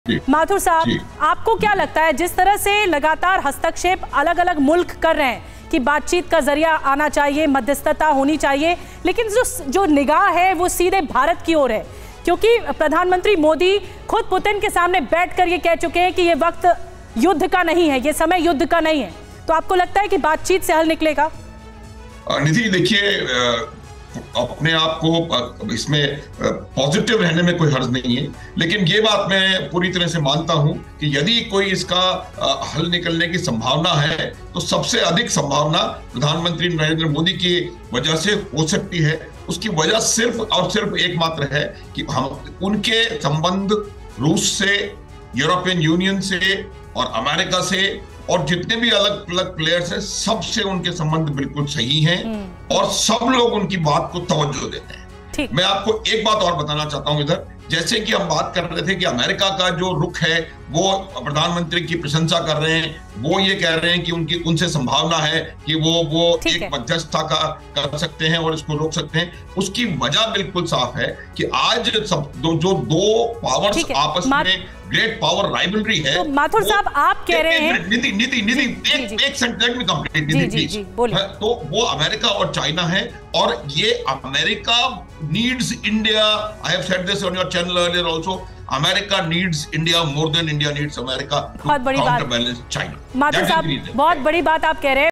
माथुर साहब, आपको क्या लगता है जिस तरह से लगातार हस्तक्षेप अलग अलग मुल्क कर रहे हैं कि बातचीत का जरिया आना चाहिए, मध्यस्थता होनी चाहिए, लेकिन जो निगाह है वो सीधे भारत की ओर है, क्योंकि प्रधानमंत्री मोदी खुद पुतिन के सामने बैठकर ये कह चुके हैं कि ये वक्त युद्ध का नहीं है, ये समय युद्ध का नहीं है। तो आपको लगता है कि बातचीत से हल निकलेगा? निधि, देखिए, अपने आप को इसमें पॉजिटिव रहने में कोई हर्ज नहीं है, लेकिन ये बात मैं पूरी तरह से मानता हूं कि यदि कोई इसका हल निकलने की संभावना है तो सबसे अधिक संभावना प्रधानमंत्री नरेंद्र मोदी की वजह से हो सकती है। उसकी वजह सिर्फ और सिर्फ एकमात्र है कि हम उनके संबंध रूस से, यूरोपियन यूनियन से और अमेरिका से और जितने भी अलग अलग प्लेयर्स हैं, सबसे उनके संबंध बिल्कुल सही हैं और सब लोग उनकी बात को तवज्जो देते हैं। मैं आपको एक बात और बताना चाहता हूं इधर, जैसे कि हम बात कर रहे थे कि अमेरिका का जो रुख है वो प्रधानमंत्री की प्रशंसा कर रहे हैं, वो ये कह रहे हैं कि उनसे संभावना है कि वो एक मध्यस्थता का कर सकते हैं और इसको रोक सकते हैं। उसकी वजह बिल्कुल साफ है कि आज जो दो पावर्स आपस में ग्रेट पावर राइवलरी है। तो माथुर साहब, आप कह रहे हैं, निधि एक सेंटेंस में कंप्लीट, निधि प्लीज, तो वो अमेरिका और चाइना है और ये America needs India. I have said this on your channel earlier also, America needs India more than India needs America. बहुत बड़ी बात, चाइना। माथुर साहब, बहुत बड़ी बात आप कह रहे हैं।